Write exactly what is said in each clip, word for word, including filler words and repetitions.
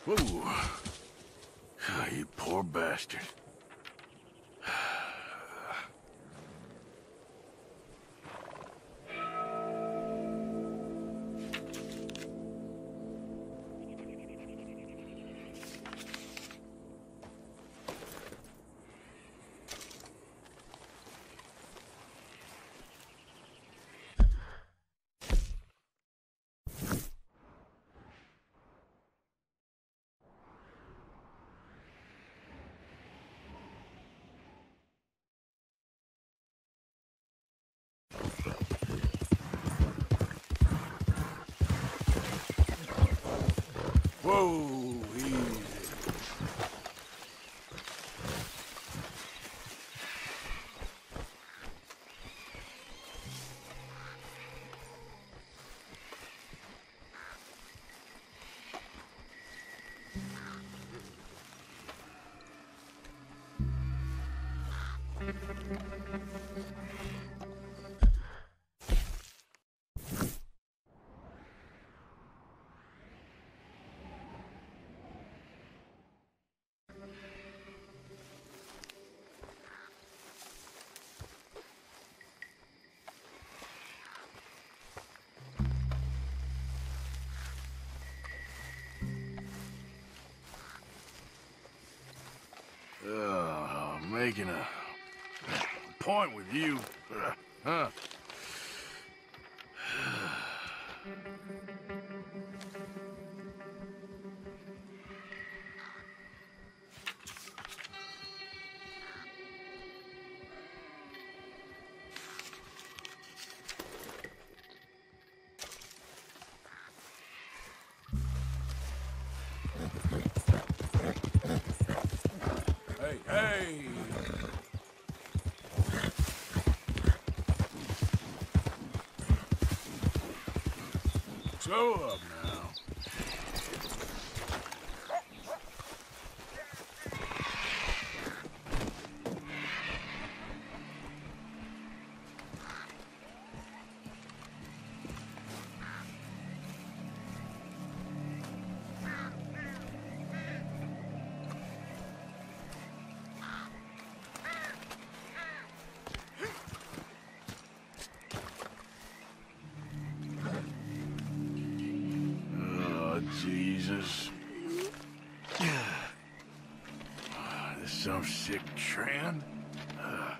Whoa. Oh, you poor bastard. Whoa, easy. Oh, making a point with you. Uh, huh? Hey, hey! Show up now. Oh, Jesus. This some sick trend? Uh.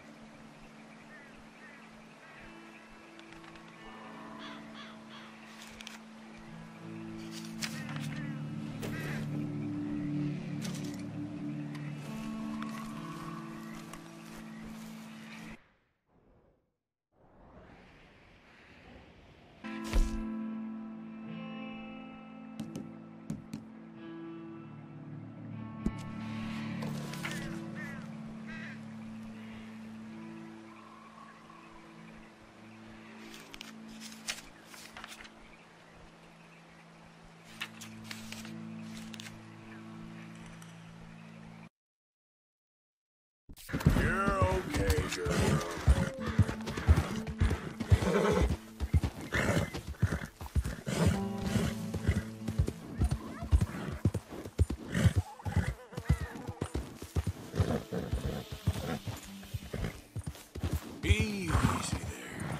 You're okay, girl. Easy there.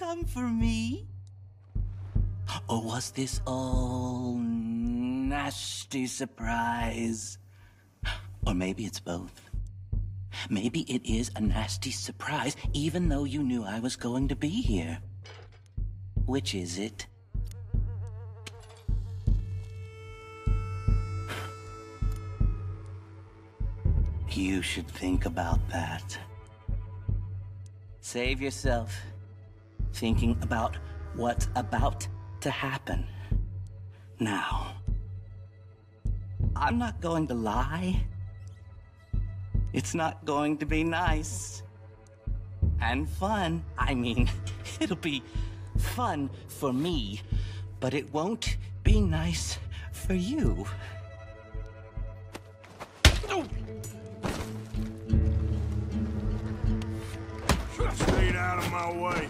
come for me? Or was this all nasty surprise? Or maybe it's both. Maybe it is a nasty surprise, even though you knew I was going to be here. Which is it? You should think about that. Save yourself thinking about what's about to happen. Now, I'm not going to lie. It's not going to be nice and fun. I mean, it'll be fun for me, but it won't be nice for you. Stay out of my way.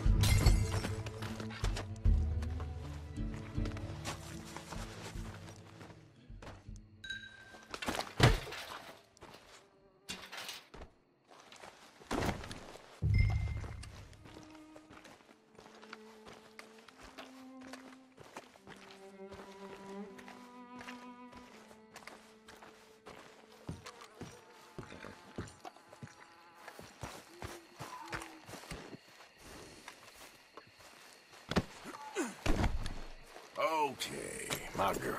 Okay, my girl.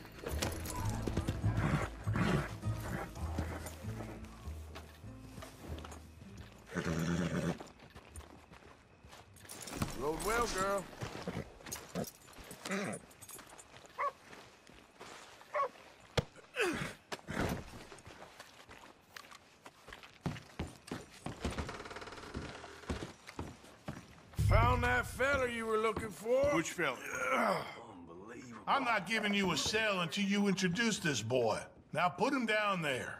Rode well, girl. Found that fella you were looking for? Which fella? I'm not giving you a cell until you introduce this boy. Now put him down there.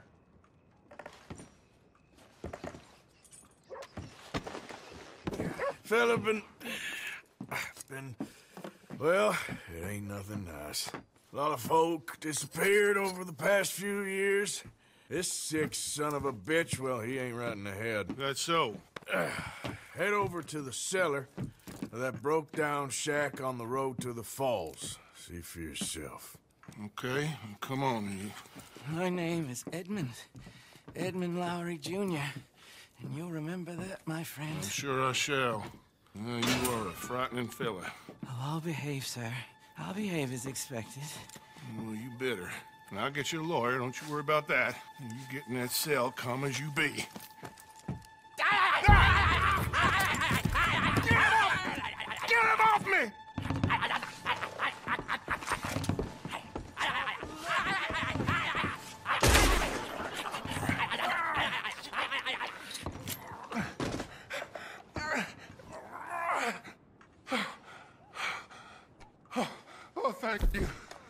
Fella been... been... Well, it ain't nothing nice. A lot of folk disappeared over the past few years. This sick son of a bitch, well, he ain't right in the head. That's so. Head over to the cellar of that broke-down shack on the road to the falls. See for yourself. Okay, come on. You. My name is Edmund. Edmund Lowry, Junior And you'll remember that, my friend. I'm sure I shall. Uh, you are a frightening fella. Oh, I'll behave, sir. I'll behave as expected. Well, you better. And I'll get you a lawyer, don't you worry about that. And you get in that cell, calm as you be. Get him off me! Oh, thank you.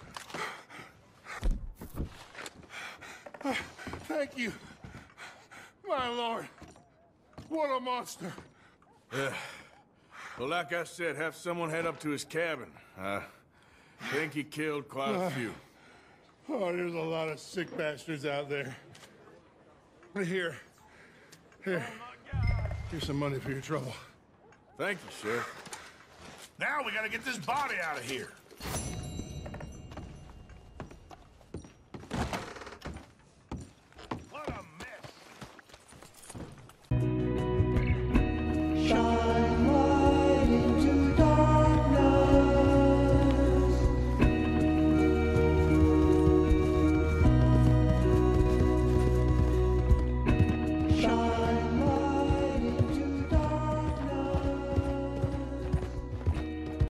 Thank you. My lord. What a monster. Yeah. Well, like I said, have someone head up to his cabin. I think he killed quite a few. Oh, there's a lot of sick bastards out there. Here. Here. Here's some money for your trouble. Thank you, Sheriff. Now we gotta get this body out of here.